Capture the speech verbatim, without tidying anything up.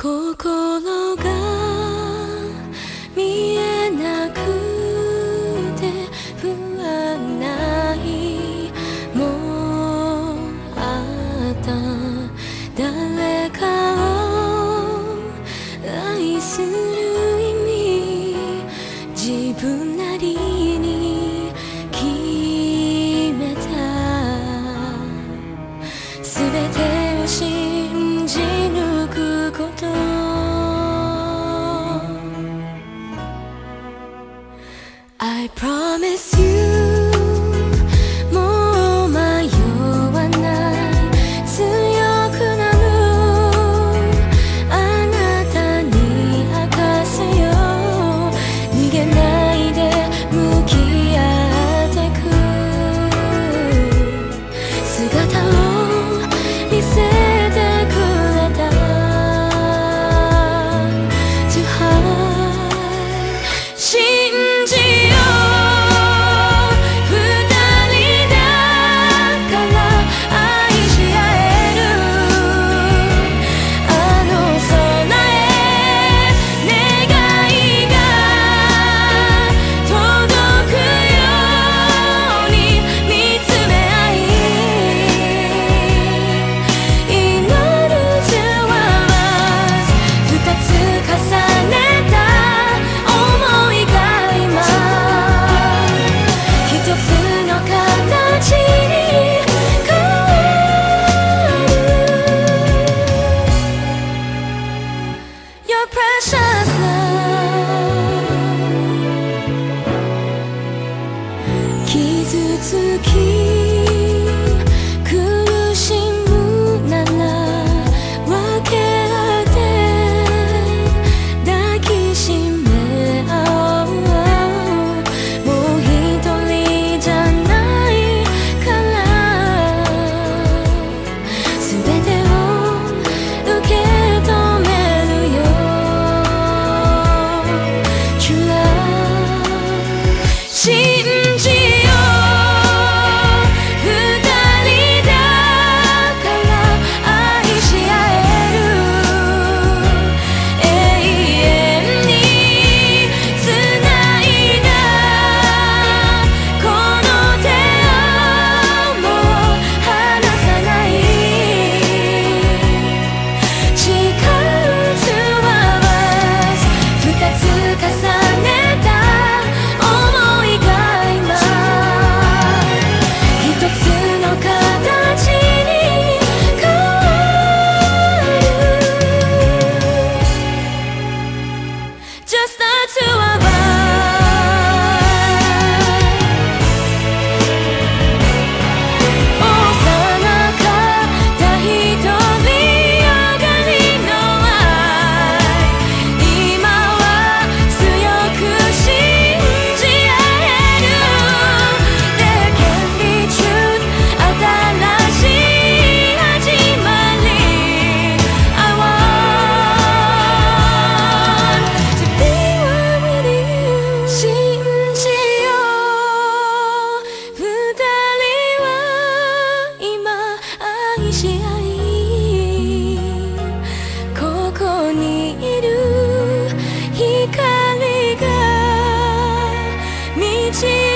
心が見えなくて不安ないもあった誰かを愛する意味自分なりに決めた全てを信じ抜くことI promise you もう迷わない強くなるあなたに明かすよ逃げないで向き合ってく姿を見せてくれた To hide 信じ傷つき苦しむなら分け合って抱きしめ合おうもう一人じゃないから全てを受け止めるよ True love 信じJust the two of us 幼かった一人よがりの愛今は強く信じ合える There can be truth 新しい始まり I want to be信じよう二人は今愛し合いここにいる光が導